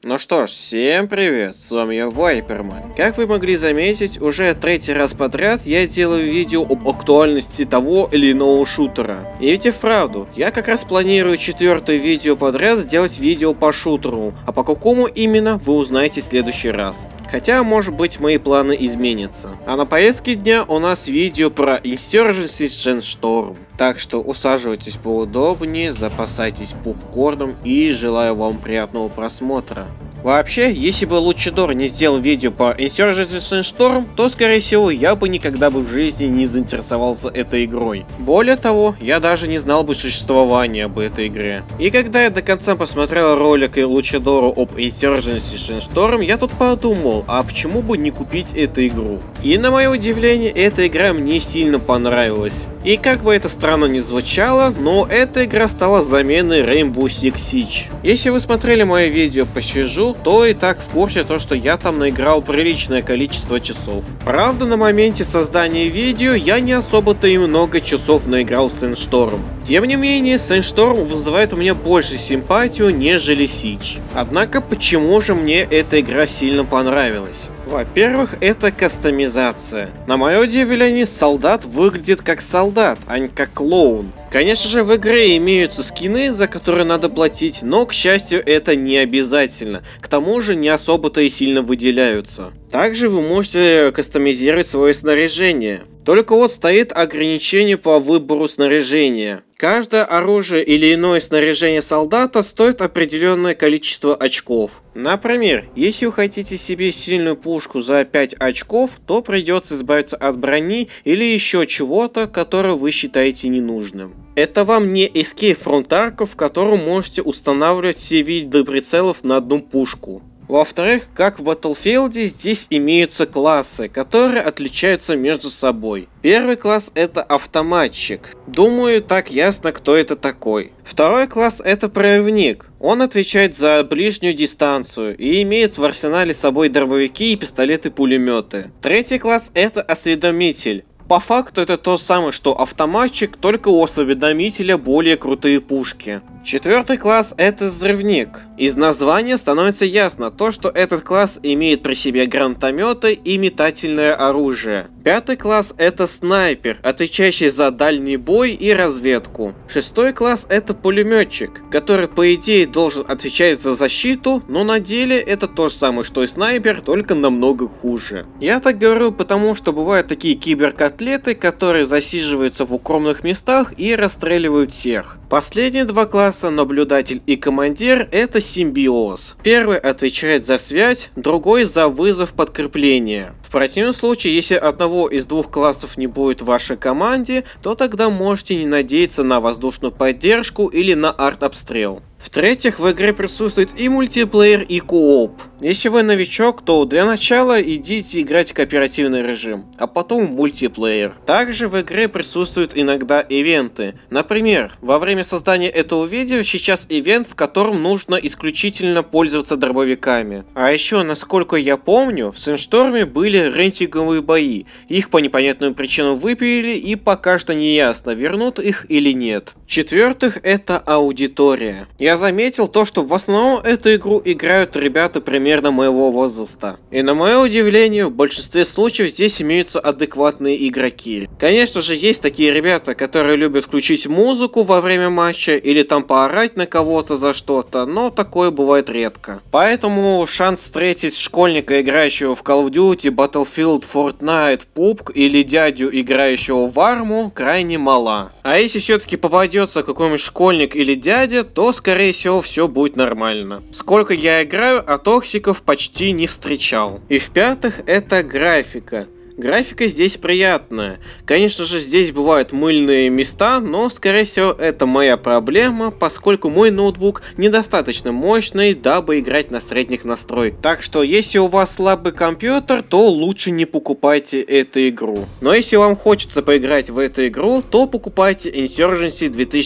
Ну что ж, всем привет, с вами я Вайперман. Как вы могли заметить, уже третий раз подряд я делаю видео об актуальности того или иного шутера. И ведь и вправду, я как раз планирую четвертое видео подряд сделать видео по шутеру, а по какому именно вы узнаете в следующий раз. Хотя, может быть, мои планы изменятся. А на повестке дня у нас видео про Insurgency Sandstorm. Так что усаживайтесь поудобнее, запасайтесь попкорном и желаю вам приятного просмотра. Вообще, если бы Лучидор не сделал видео по Insurgency Sandstorm, то, скорее всего, я бы никогда бы в жизни не заинтересовался этой игрой. Более того, я даже не знал бы существования об этой игре. И когда я до конца посмотрел ролик Лучидору об Insurgency Sandstorm, я тут подумал, а почему бы не купить эту игру? И на мое удивление, эта игра мне сильно понравилась. И как бы это странно ни звучало, но эта игра стала заменой Rainbow Six Siege. Если вы смотрели мое видео по Сижу, то и так в курсе то, что я там наиграл приличное количество часов. Правда, на моменте создания видео я не особо-то и много часов наиграл в Sandstorm. Тем не менее, Sandstorm вызывает у меня больше симпатию, нежели Siege. Однако, почему же мне эта игра сильно понравилась? Во-первых, это кастомизация. На мое удивление, солдат выглядит как солдат, а не как клоун. Конечно же, в игре имеются скины, за которые надо платить, но, к счастью, это не обязательно. К тому же, не особо-то и сильно выделяются. Также вы можете кастомизировать свое снаряжение. Только вот стоит ограничение по выбору снаряжения. Каждое оружие или иное снаряжение солдата стоит определенное количество очков. Например, если вы хотите себе сильную пушку за 5 очков, то придется избавиться от брони или еще чего-то, которое вы считаете ненужным. Это вам не Escape from Tarkov, в котором можете устанавливать все виды прицелов на одну пушку. Во-вторых, как в Battlefield, здесь имеются классы, которые отличаются между собой. Первый класс — это автоматчик. Думаю, так ясно, кто это такой. Второй класс — это прорывник. Он отвечает за ближнюю дистанцию и имеет в арсенале с собой дробовики и пистолеты-пулеметы. Третий класс — это осведомитель. По факту это то самое, что автоматчик, только у осведомителя более крутые пушки. Четвертый класс — это взрывник. Из названия становится ясно то, что этот класс имеет при себе гранатометы и метательное оружие. Пятый класс — это снайпер, отвечающий за дальний бой и разведку. Шестой класс — это пулеметчик, который по идее должен отвечать за защиту, но на деле это то же самое, что и снайпер, только намного хуже. Я так говорю, потому что бывают такие киберкотлеты, которые засиживаются в укромных местах и расстреливают всех. Последние два класса, наблюдатель и командир, это симбиоз. Первый отвечает за связь, другой за вызов подкрепления. В противном случае, если одного из двух классов не будет в вашей команде, то тогда можете не надеяться на воздушную поддержку или на арт-обстрел. В-третьих, в игре присутствует и мультиплеер, и кооп. Если вы новичок, то для начала идите играть в кооперативный режим, а потом в мультиплеер. Также в игре присутствуют иногда ивенты. Например, во время создания этого видео сейчас ивент, в котором нужно исключительно пользоваться дробовиками. А еще, насколько я помню, в Sandstorm были рейтинговые бои. Их по непонятным причинам выпилили, и пока что не ясно, вернут их или нет. В-четвертых, это аудитория. Я заметил то, что в основном эту игру играют ребята примерно моего возраста. И на мое удивление, в большинстве случаев здесь имеются адекватные игроки. Конечно же, есть такие ребята, которые любят включить музыку во время матча или там поорать на кого-то за что-то, но такое бывает редко. Поэтому шанс встретить школьника, играющего в Call of Duty, Battlefield, Fortnite, PUBG или дядю, играющего в арму, крайне мала. А если все-таки попадется какой-нибудь школьник или дядя, то скорее всего все будет нормально. Сколько я играю, а токсиков почти не встречал. И в-пятых, это графика. Графика здесь приятная. Конечно же, здесь бывают мыльные места, но, скорее всего, это моя проблема, поскольку мой ноутбук недостаточно мощный, дабы играть на средних настройках. Так что, если у вас слабый компьютер, то лучше не покупайте эту игру. Но если вам хочется поиграть в эту игру, то покупайте Insurgency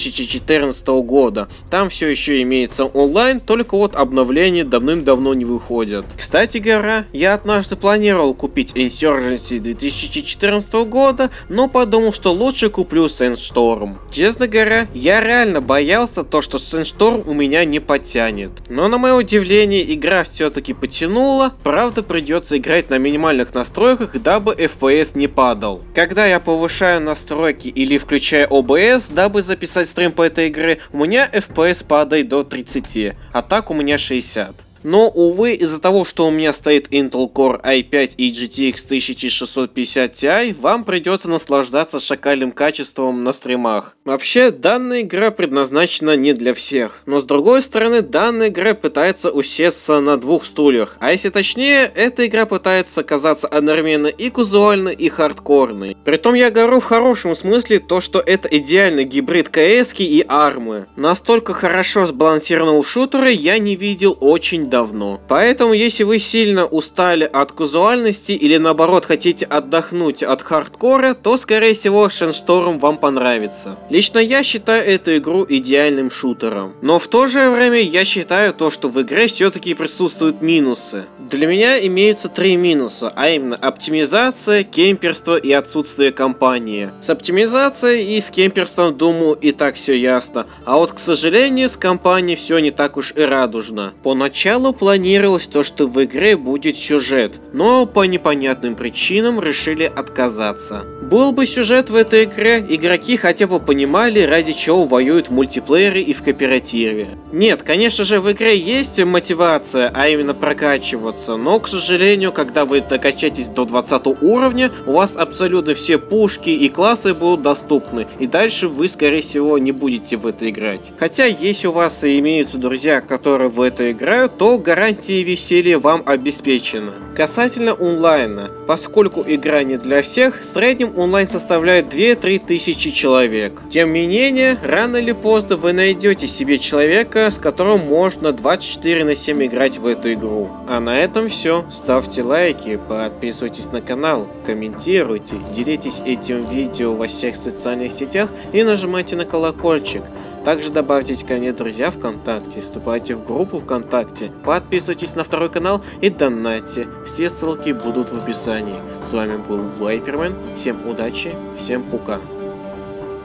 2014 года. Там все еще имеется онлайн, только вот обновления давным-давно не выходят. Кстати говоря, я однажды планировал купить Insurgency версии 2014 года, но подумал, что лучше куплю Sandstorm. Честно говоря, я реально боялся то, что Sandstorm у меня не потянет. Но на мое удивление, игра все-таки потянула, правда придется играть на минимальных настройках, дабы FPS не падал. Когда я повышаю настройки или включаю OBS, дабы записать стрим по этой игре, у меня FPS падает до 30, а так у меня 60. Но, увы, из-за того, что у меня стоит Intel Core i5 и GTX 1650 Ti, вам придется наслаждаться шакальным качеством на стримах. Вообще, данная игра предназначена не для всех. Но, с другой стороны, данная игра пытается усесться на двух стульях. А если точнее, эта игра пытается казаться одновременно и казуальной, и хардкорной. Притом я говорю в хорошем смысле то, что это идеальный гибрид CS и армы. Настолько хорошо сбалансированного шутера я не видел очень давно. Поэтому, если вы сильно устали от казуальности или наоборот хотите отдохнуть от хардкора, то скорее всего Sandstorm вам понравится. Лично я считаю эту игру идеальным шутером. Но в то же время я считаю то, что в игре все-таки присутствуют минусы. Для меня имеются 3 минуса, а именно оптимизация, кемперство и отсутствие кампании. С оптимизацией и с кемперством, думаю, и так все ясно. А вот, к сожалению, с кампанией все не так уж и радужно. Поначалу планировалось то, что в игре будет сюжет, но по непонятным причинам решили отказаться. Был бы сюжет в этой игре, игроки хотя бы понимали, ради чего воюют в мультиплеере и в кооперативе. Нет, конечно же, в игре есть мотивация, а именно прокачиваться, но, к сожалению, когда вы докачаетесь до 20 уровня, у вас абсолютно все пушки и классы будут доступны, и дальше вы, скорее всего, не будете в это играть. Хотя, если у вас и имеются друзья, которые в это играют, то гарантия веселья вам обеспечена. Касательно онлайна, поскольку игра не для всех, в среднем онлайн составляет 2-3 тысячи человек. Тем не менее, рано или поздно вы найдете себе человека, с которым можно 24/7 играть в эту игру. А на этом все. Ставьте лайки, подписывайтесь на канал, комментируйте, делитесь этим видео во всех социальных сетях и нажимайте на колокольчик. Также добавьтесь ко мне друзья ВКонтакте, вступайте в группу ВКонтакте, подписывайтесь на второй канал и донатьте. Все ссылки будут в описании. С вами был Вайпермен, всем удачи, всем пока.